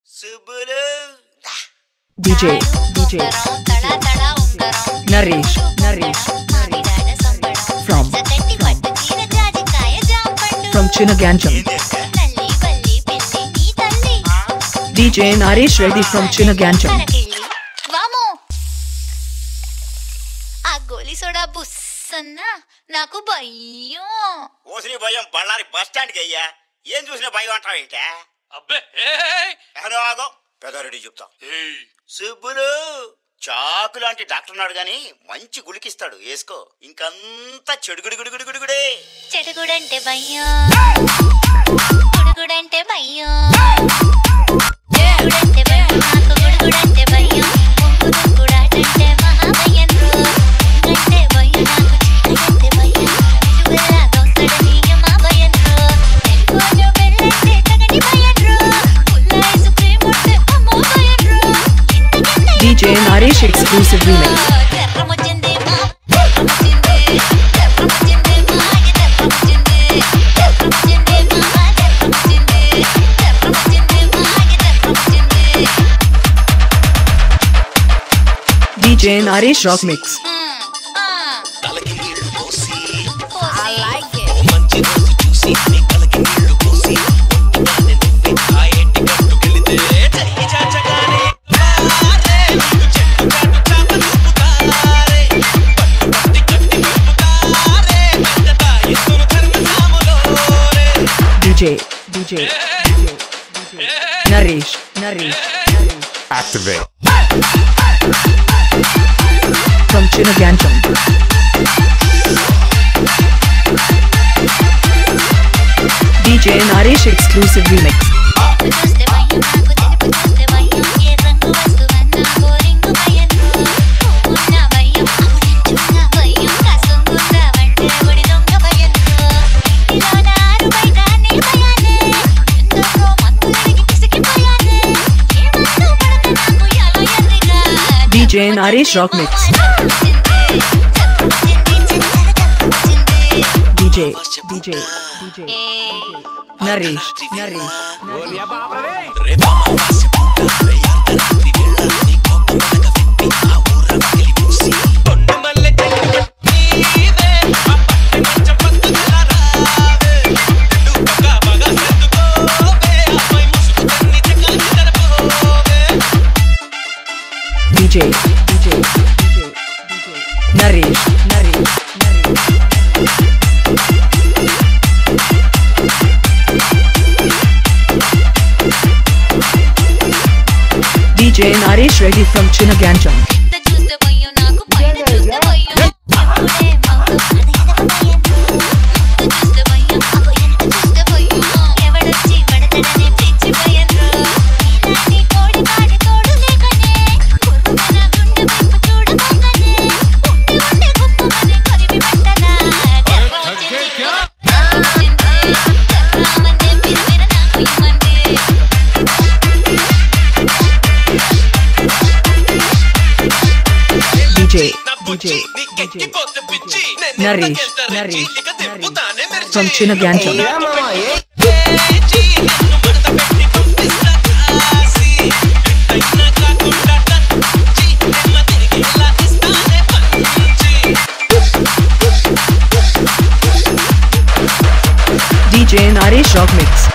DJ Naresh from Chinagancham. DJ Naresh ready from Chinagancham. గోలి soda బుస్సన్నా నాకు భయం. ఓసిని భయం బళ్ళారి బస్ స్టాండ్ కి అయ్యా. ఏం చూసినా భయం అంటావు ఏంటే? అబ్బే ఆగో పెదారెడ్డి చెప్తా. సుబ్బులు చాకు లాంటి డాక్టర్ ఉన్నాడు గాని మంచి గుళికిస్తాడు, వేసుకో. ఇంకంతా చెడుగుడుగుడుగుడుగుడే. చెడుగుడంటే భయం, గుడుగుడంటే భయం, గుడుగుడంటే భయం, నాకు గుడుగుడంటే భయం, గుడుగుడాటంటే మహాభయం రో. అంటే భయం నాకు చీకటంటే భయం, నిజువెల్లా దోస్తడని మహాభయం రో. తెలుగులో వెళ్ళంటే తగని భయం రో. పుల్ల ఐస్ క్రీమ్ ఉంటే అమ్మో భయం రో. DJ Naresh exclusive remix. DJ Naresh Rock Mix. I like it. DJ Naresh Activate from Chinagancham. DJ Naresh exclusive remix. DJ Naresh Rock Mix. DJ Naresh. DJ Naresh. DJ Naresh ready from Chinagancham. DJ Naresh from Chinagancham. DJ Naresh Rock Mix.